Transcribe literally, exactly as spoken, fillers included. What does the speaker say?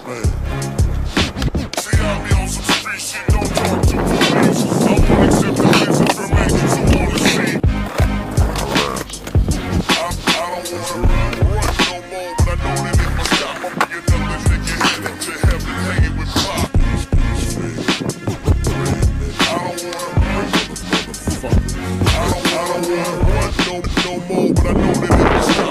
See, I be on some street shit, don't talk to police. I won't accept the visit from agents who wanna see. I, I don't wanna run no more, but I know that if I stop, I'll be another nigga headed to heaven hanging with pop. I don't wanna run, I don't, I don't wanna run no, no more, but I know that if I stop,